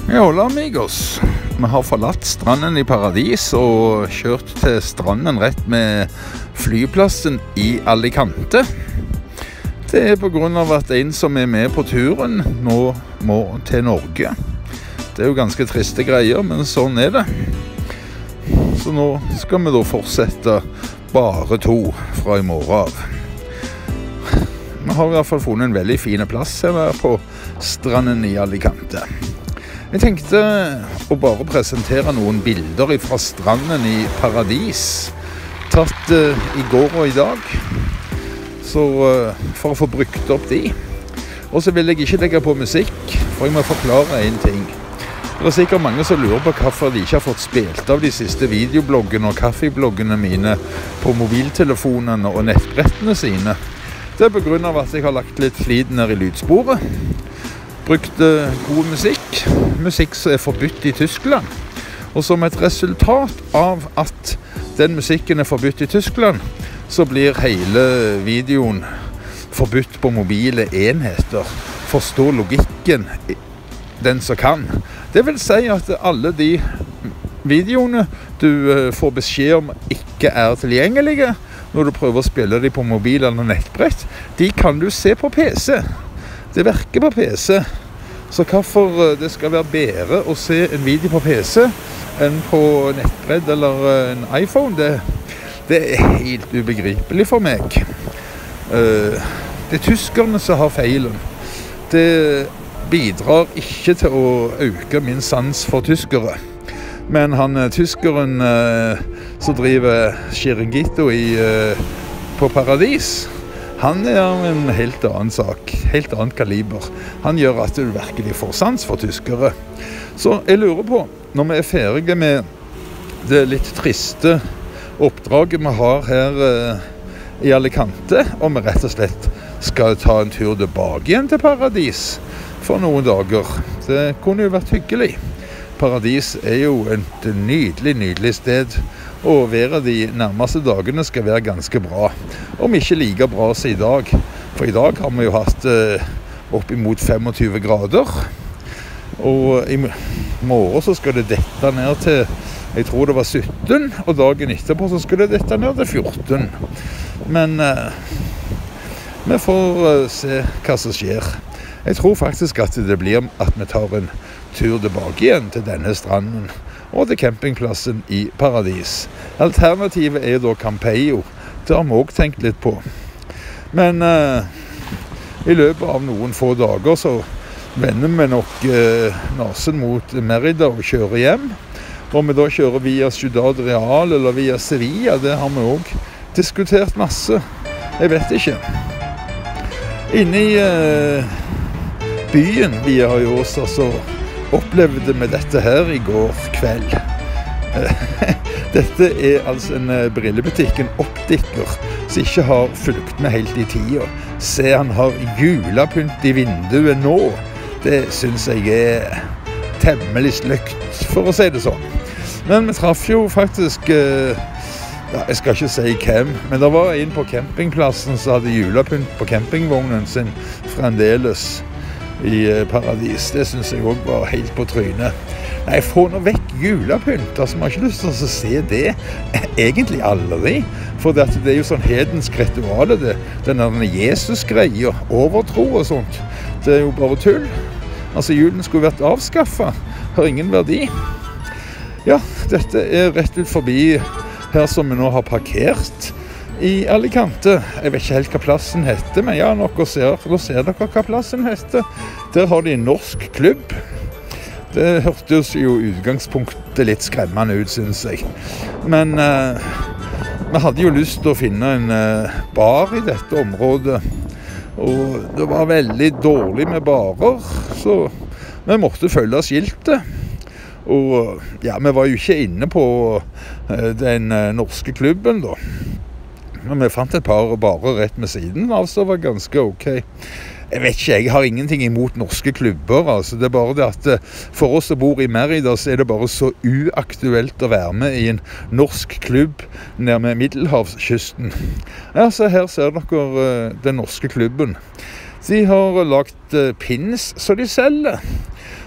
Ja, hola amigos. Vi har forlatt stranden i Paradis og kjørt til stranden rett med flyplassen i Alicante. Det er på grunn av at en som er med på turen nå må til Norge. Det er jo ganske triste greier, men sånn er det. Så nå skal vi da fortsette bare to fra i morgen av. Vi har i hvert fall funnet en veldig fin plass her på stranden i Alicante. Jeg tenkte å bare presentere noen bilder fra stranden i Paradis, tatt i går og i dag, så for å få brukt opp de. Og så vil jeg ikke legge på musikk, for jeg må forklare en ting. Det er sikkert mange som lurer på hvorfor de ikke har fått spilt av de siste videobloggene og kaffebloggene mine på mobiltelefonene og nettbrettene sine. Det er på grunn av at jeg har lagt litt flid ned i lydsporet. Brukt god musikk som er forbudt i Tyskland. Og som et resultat av at den musikken er forbudt i Tyskland, så blir hele videoen forbudt på mobile enheter. Forstå logikken, den som kan. Det vil si at alle de videoene du får beskjed om ikke er tilgjengelige, når du prøver å spille dem på mobil eller nettbrett, de kan du se på PC. Det virker på PC, så hvorfor det skal være bedre å se en video på PC enn på nettbrett eller en iPhone, det er helt ubegripelig for meg. Det er tyskerne som har feilen. Det bidrar ikke til å øke min sans for tyskere. Men han tyskeren som driver Chiringuito på Paradis, han er en helt annen sak, helt annet kaliber. Han gjør at du virkelig får sans for tyskere. Så jeg lurer på, når vi er ferdige med det litt triste oppdraget vi har her i Alicante, om vi rett og slett skal ta en tur tilbake igjen til Paradis for noen dager. Det kunne jo vært hyggelig. Paradis er jo et nydelig sted, og været de nærmeste dagene skal være ganske bra. Om ikke like bra som i dag. For i dag har vi jo hatt opp imot 25 grader. Og i morgen så skal det dette ned til, jeg tror det var 17, og dagen etterpå så skal det dette ned til 14. Men vi får se hva som skjer. Jeg tror faktisk at det blir at vi tar en tur tilbake igjen til denne stranden og til campingplassen i Paradis. Alternativet er da Campeio. Det har vi også tenkt litt på. Men i løpet av noen få dager så vender vi nok nasen mot Merida og kjører hjem. Om vi da kjører via Ciudad Real eller via Sevilla, det har vi også diskutert masse. Jeg vet ikke. Inne i byen via Hayosa så opplevde vi dette her i går kveld. Dette er altså en brillebutikk, en optiker, som ikke har fulgt med helt i tida. Se, han har julepynt i vinduet nå. Det synes jeg er temmelig sløkt, for å si det sånn. Men vi traff jo faktisk, jeg skal ikke si hvem, men det var en på campingplassen som hadde julepynt på campingvognen sin fremdeles i Paradis. Det synes jeg også var helt på trynet. Nei, få nå vekk julepynt. Altså, man har ikke lyst til å se det egentlig aldri. For det er jo sånn hedensk ritual, den Jesus-greia, overtro og sånt. Det er jo bare tull. Altså, julen skulle vært avskaffet. Har ingen verdi. Ja, dette er rett ut forbi her som vi nå har parkert i Alicante. Jeg vet ikke helt hva plassen heter, men ja, nå ser dere hva plassen heter. Der har de en norsk klubb. Det hørtes jo utgangspunktet litt skremmende ut, synes jeg. Men vi hadde jo lyst til å finne en bar i dette området. Og det var veldig dårlig med barer, så vi måtte følge skiltet. Og ja, vi var jo ikke inne på den norske klubben da. Men vi fant et par barer rett med siden av, så det var ganske ok. Jeg vet ikke, jeg har ingenting imot norske klubber, altså. Det er bare det at for oss som bor i Merida, så er det bare så uaktuelt å være med i en norsk klubb nede med Middelhavskysten. Ja, så her ser dere den norske klubben. De har lagt pins som de selger.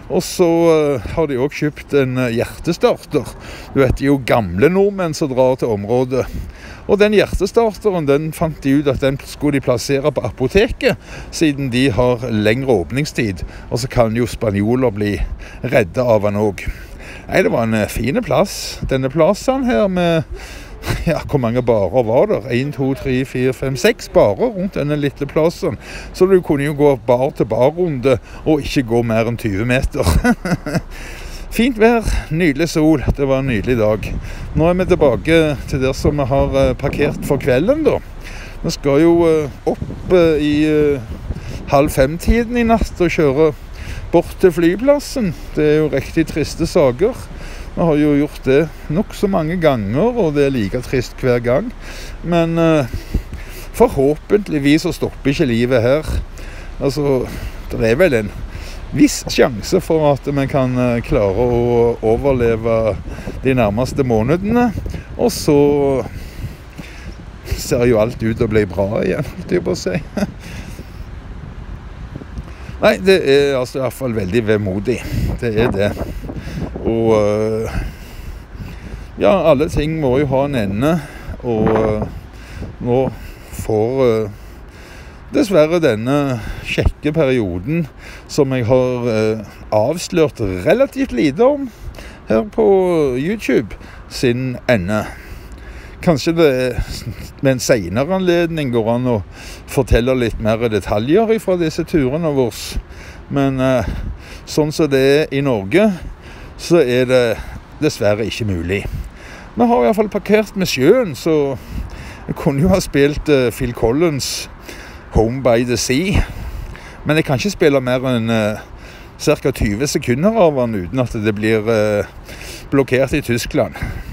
Og så har de også kjøpt en hjertestarter. Du vet, det er jo gamle nordmenn som drar til området. Og den hjertestarteren, den fant de ut at den skulle de plassere på apoteket, siden de har lengre åpningstid. Og så kan jo spanjoler bli redde av den også. Nei, det var en fin plass. Denne plassen her med, ja, hvor mange barer var der? 1, 2, 3, 4, 5, 6 barer rundt denne lille plassen. Så du kunne jo gå bar til barrunde og ikke gå mer enn 20 meter. Fint vær, nydelig sol, det var en nydelig dag. Nå er vi tilbake til der som vi har parkert for kvelden da. Vi skal jo opp i 4:30 i natt og kjøre bort til flyplassen. Det er jo riktig triste saker. Vi har jo gjort det nok så mange ganger, og det er like trist hver gang. Men forhåpentligvis så stopper ikke livet her. Altså, det er vel en viss sjanse for at vi kan klare å overleve de nærmeste månedene. Og så ser jo alt ut til å bli bra igjen, holdt jeg på å si. Nei, det er altså i hvert fall veldig vemodig. Det er det. Og ja, alle ting må jo ha en ende. Og nå får dessverre denne kjekke perioden som jeg har avslørt relativt lite om her på YouTube sin ende. Kanskje det med en senere anledning går an å fortelle litt mer detaljer fra disse turene våre. Men sånn som det er i Norge, så er det dessverre ikke mulig. Vi har i hvert fall parkert med sjøen, så jeg kunne jo ha spilt Phil Collins Home by the Sea. Men jeg kan ikke spille mer enn ca. 20 sekunder av den uten at det blir blokkert i Tyskland.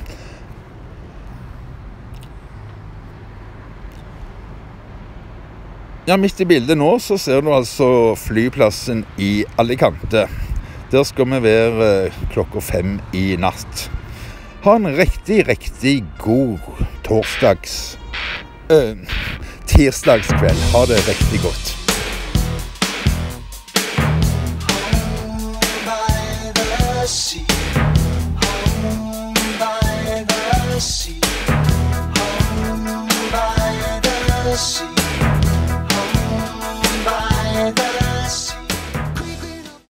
Ja, midt i bildet nå så ser du altså flyplassen i Alicante. Der skal vi være 5:00 i natt. Ha en riktig god tirsdagskveld. Ha det riktig godt. Home by the sea. Home by the sea. Home by the sea.